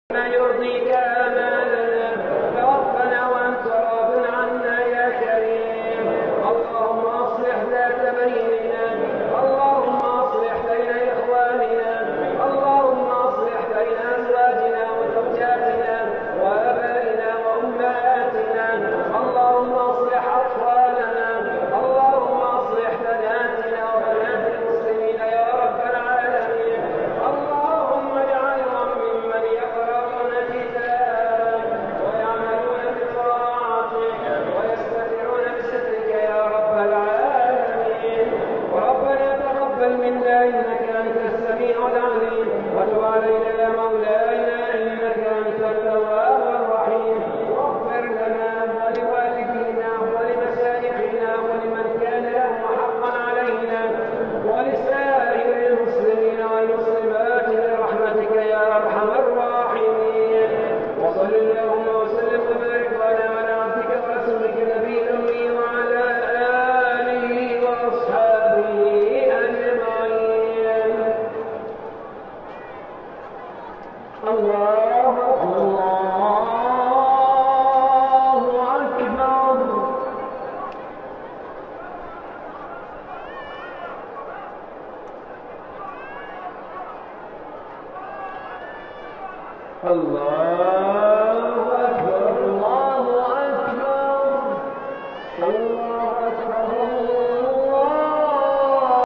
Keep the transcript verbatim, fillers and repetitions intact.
ما يرضيك آمالنا، توفنا وأنت راض عنا يا كريم. اللهم أصلح ذات بيننا، اللهم أصلح بين إخواننا، اللهم أصلح بين أزواجنا وزوجاتنا وآبائنا وأمهاتنا، اللهم أصلح أطفالنا، اللهم أصلح بناتنا وبنات المسلمين يا رب العالمين. اللهم اجعلهم ممن يقرؤون كتابك ويعملون بطاعتك ويستترون بسترك يا رب العالمين. ربنا تقبل منا إنك أنت السميع العليم، وتب علينا يا مولانا إنك أنت التواب الرحيم. واغفر لنا ولوالدينا ولمشايخنا ولمن كان له حقا علينا ولسائر المسلمين والمسلمات برحمتك يا أرحم الراحمين. وصل اللهم وسلم وبارك على عبدك ورسولك نبي الأمي وعلى آله وأصحابه أجمعين. الله الله أكبر. الله